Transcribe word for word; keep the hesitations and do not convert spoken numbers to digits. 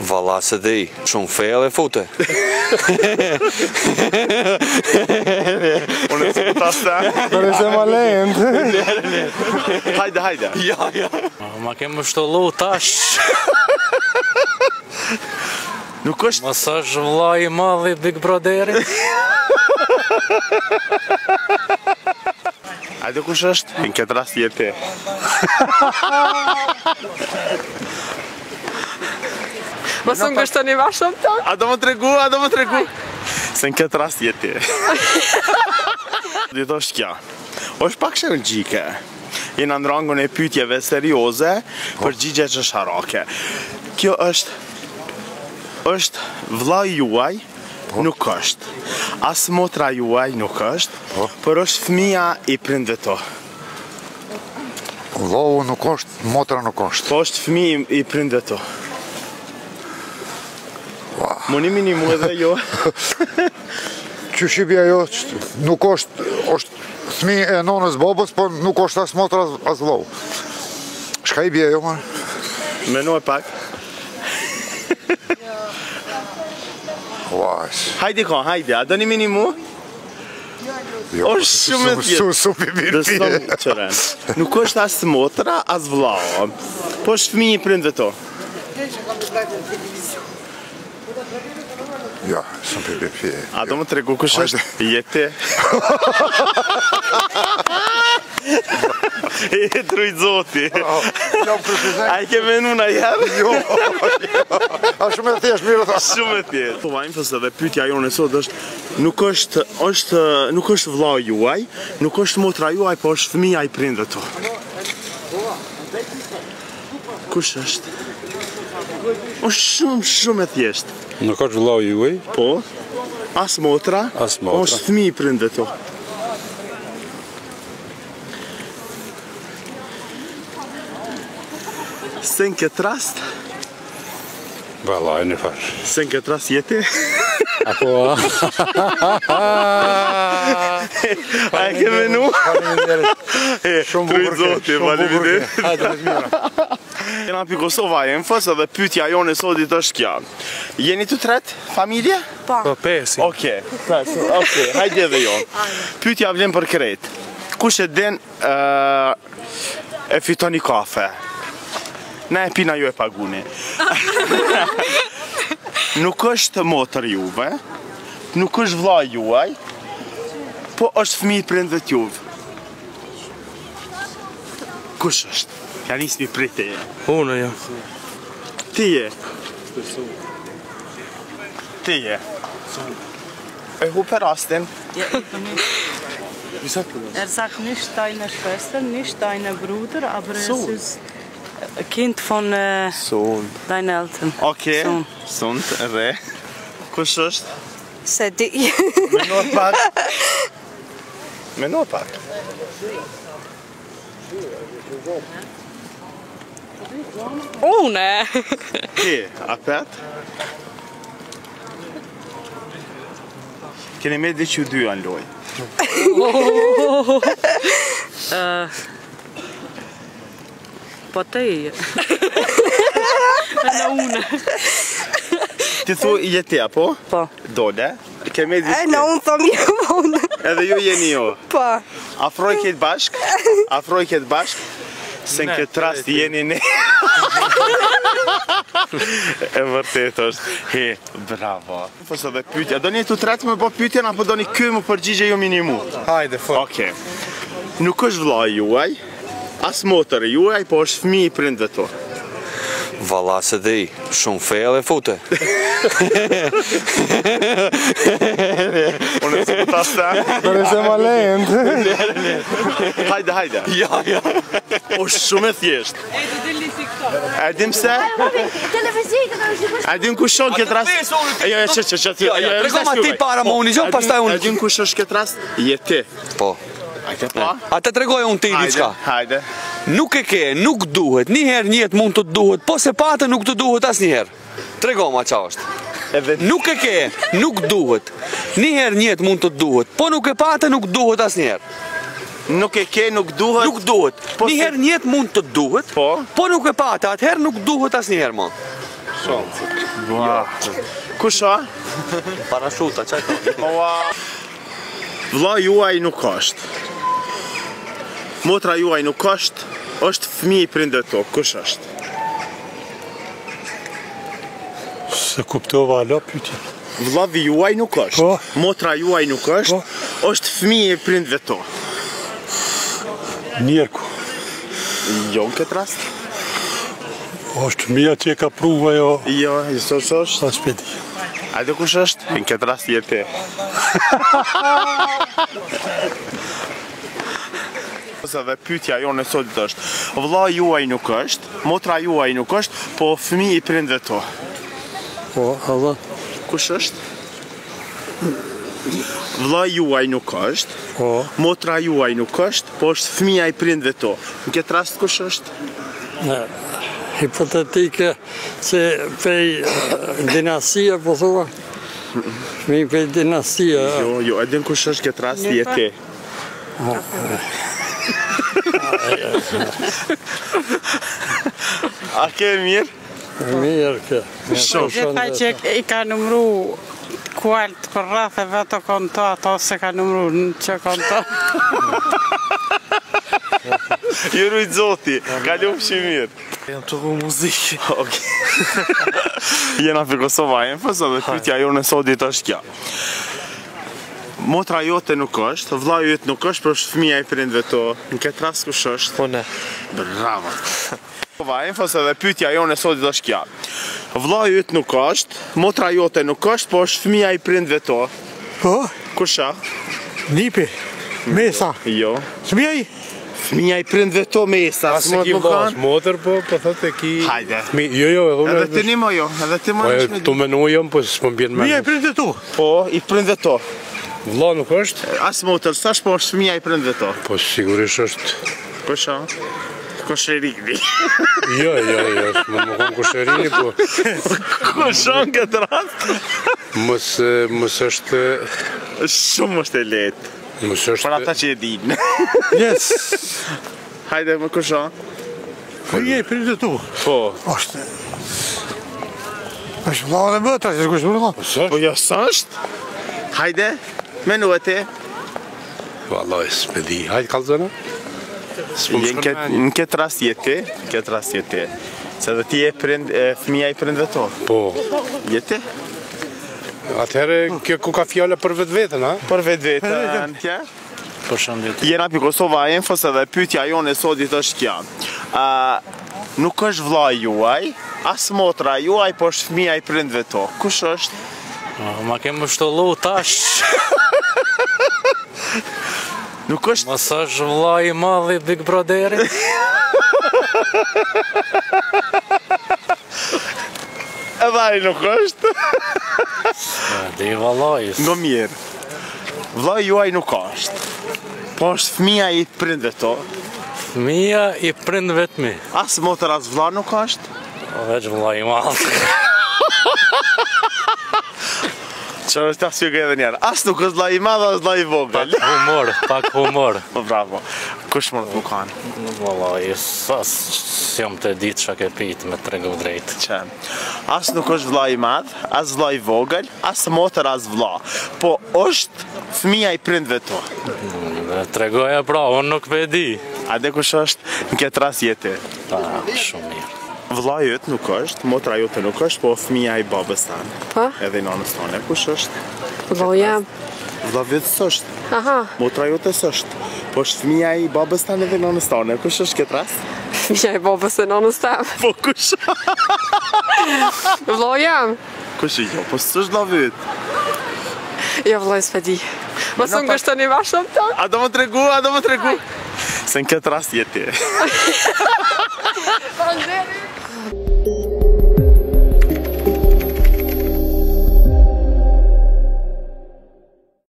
Valla se di, shumë fejl e fute. Unë e të ta Për e se ma lejnë. Hajde, hajde. Ja, ja. Ma kemë shtollu tash. Nuk është... Mos është vllai i madh i Big Brotherit. Hajde kush është? Në këtë rast je ti. Mos unë gështoni ma shumë të? A do më tregu, a do më tregu? Se në këtë rast je ti. Dito është kja. është pak shërgjike. Jena në rangun e pyetjeve serioze për gjigje që sharake. Kjo është... është vllai juaj, nuk është. As motra juaj nuk është, por është fëmia i prindve to. Vllau nuk është, motra nuk është. Po është fëmijë i prindve to. Monimi një mu edhe jo. Që shqipja jo, nuk është, është thmi e nonës babës, po nuk është as motra as vllau. Shka i bje jo, ma? Menoj pak. Vaj. Hajde ka, hajde, a do një mini mu? është shumë e tjetë. Supi mirë pje. Nuk është as motra, as vllau. Po është fëmijë i prindve to. Ja, supi mirë pje. A do më tregu kush është? Jete. E truj zoti. A i ke menu në jërë? Jo, a shumë e thjesht, mirë tha. Shumë e thjesht. Po vajmë fësë dhe pyetja jonë e sot është, nuk është, është, nuk është vllau juaj, nuk është motra juaj, po është fëmija i prindve to. Kush është? është shumë, shumë e thjesht. Nuk është vllau juaj? Po, as motra, as motra. Po është fëmijë i prindve to. Se në këtë rast? Valla, e në fash. Se në këtë rast jeti? Apo... A e ke menu? Shumë bukur zoti, faleminderit. Jena pi Kosova e më fësë dhe pyetja jonë e sotit është kja. Jeni të tret, familje? Pa. Po pesi. Oke, oke, hajde edhe jo. Pyetja vlen për krejt. Kush e den e fiton një kafe? Na e pina ju e paguni. Nuk është motër juve, nuk është vllai juaj, po është fëmijë i prindve t'juve. Kush është? Ja nismi prej teje. Unë jo. Ti je. Ti je. E hu për rastin. Er sagt nicht deine Schwester, nicht deine Bruder, aber es ist Kind von äh, Sohn. deinen Eltern. Okej, Sohn. Sohn, re. Kush është? Se di. Menoj pak. Menoj pak. Unë. Ti, apet? Keni me dhe që dy anë loj. Po te i. Në unë. Ti thu i jetja, po? Po. Dole. Kemi dhe E, në unë thom jo unë. Edhe ju jeni jo. Po. Afroj këtë bashk. Afroj këtë bashk. Se në këtë rast jeni ne. E vërtet është. He, bravo. Fësë dhe pytja. Do një të tretë me po pytjen, apo do një këj më përgjigje ju minimu? Hajde, fërë. Oke. Nuk është vllai juaj, as motër juaj, po është fëmijë i prindve to. Valla se di, shumë fejl e fute. Unë e të ta sta. Për e se ma lejnë. Hajde, hajde. Ja, ja. është shumë e thjesht. A dim se? A dim kush shon këtë rast? Jo, jo, që, që, që, Ja, trego ma ti para më unë, gjon, pastaj unë. A dim kush është këtë rast? Je ti. Po. Hajde, po. A te tregoj unë ti diçka. Hajde. Nuk e ke, nuk duhet, njëherë njët mund të duhet, po se pate nuk të duhet as njëherë. Trego ma qa është. Edhe Nuk e ke, nuk duhet, njëherë njët mund të duhet, po nuk e pate nuk duhet as njëherë. nuk e ke, nuk duhet. Nuk duhet, Po se- njëherë njët mund të duhet, Po. po nuk e pate, atëherë nuk duhet as njëherë ma. Ua. Kush a? Parashuta, çaj ka? Ua. Vlla juaj nuk është. Motra juaj nuk është, është fëmijë i prindëve to. Kush është? Se kuptova alo pyetje. Vllavi juaj nuk është. Po. Motra juaj nuk është, është fëmijë i prindëve to. Njerku. Jo në këtë rast? Është mia që e ka pruva jo. Jo, jo është. Sa shpeti. Ajde kush është? Në këtë rast je ti. Dhe pyetja jonë e sotit është, vlla juaj nuk është, motra juaj nuk është, po fëmijë i prindëve to. Po, Allah. Kush është? Vlla juaj nuk është, Po. motra juaj nuk është, po është fëmija i prindëve to. Në këtë rast kush është? Ne, hipotetike se pej dinastia po thua. Mi pej dinastia. Jo, jo, e din kush është këtë rast je ti. A ke mirë? Mirë kë. Gjithaj që i ka numru kualt për rratheve ato kanë to, ato se ka numru në që kanë to. Ju rujt zoti, ka lumë që mirë. Jam të gu muzikë. Jena për Kosova Enfës dhe pyetja jonë e sotit është kja. Motra jote nuk është, vlla jote nuk është, për është fëmija i prindëve to. Në këtë rast kush është? Une. Bravo. Kosova Enfës dhe pyetja jonë e sotit është kja. Vlla jote nuk është, motra jote nuk është, po është fëmija i prindëve to. Po, Kusha? Nipi, Mesa, Jo. Smjej, Fëmija i prindëve to me esa. As e ki vash motër, po, po thotë e ki... Hajde. Mi, jo, jo, edhe Edhe ti një mo jo, edhe ti mo Po, nëshme tu menoj jam, po s'po m'bjen me. Mija i prindë tu. Po, i prindëve to. Vlla nuk është? As motër, sash po është fëmija i prindëve to. Po sigurisht është. Kusha? Kosherikni. Jo, jo, jo, s'më më konë kusherini, po Kusha në këtë rast? mos mos është Shumë është e letë. mos Për ata është që e dinë. Yes. Hajde më kusha? Mija i prindë tu. Po. Është. është vlla dhe mëtra, që s'kush më Mos Po është? jo s'është? Hajde, menu e ti. Vallaj, s'me di. Hajde kallzona. S'po më Në shkon këtë- mendja. në këtë rast je ti, në këtë rast je ti. Se dhe ti e prind, e, fëmija i prindëve to. Po. Je ti? Atëherë kjo ku ka fjala për vetë vetën, ha? Për vetë vetën, tja? Për shëndet. Jena për Kosova Enfës edhe pyetja jonë e sotit është kja. A, nuk është vlla juaj, as motra juaj, po është fëmija i prindëve to. Kush është? Ma kemë shtollu tash. Nuk është Mos është vlla i madh i Big Brotherit. edhe ai nuk është. Di vallaj. Ngo mirë. Vlla juaj nuk është. Po është fëmija i prindëve to. Fëmija i prindëve të mi. As motra as vlla nuk është. Veç vlla i madh. Që është ta sjellë edhe njerë. As nuk është vlla i madh, as vlla i vogël. Pak humor, pak humor. Po bravo. Kush më të më kanë? Vallaj, sa s'jam të ditë çka ke pit me tregu drejt. Që as nuk është vlla i madh, as vlla i vogël, as motër as vlla. Po është fëmija i prindëve to. Dhe tregoja pra, unë nuk pe di. A dhe kush është në këtë rast jeti? Ta, shumë mirë. Vlla jot nuk është, motra jote nuk është, po fëmija i babës tanë. Po? Edhe i nanës tonë. Kush është? Vlla jam. Vlla vetë s'është. Aha, Motra jote s'është. Po është fëmija i babës tanë edhe i nanës tonë. Kush është këtë rast? fëmija i babës e nanës tem. Po kush? Vlla jam. Kush i jo? Po s'është vlla vetë. Jo, vlla s'pe di. Mos unë gështoni ma shumë të. A do më tregu, a do më tregu? Se në këtë rast jeti. Faleminderit.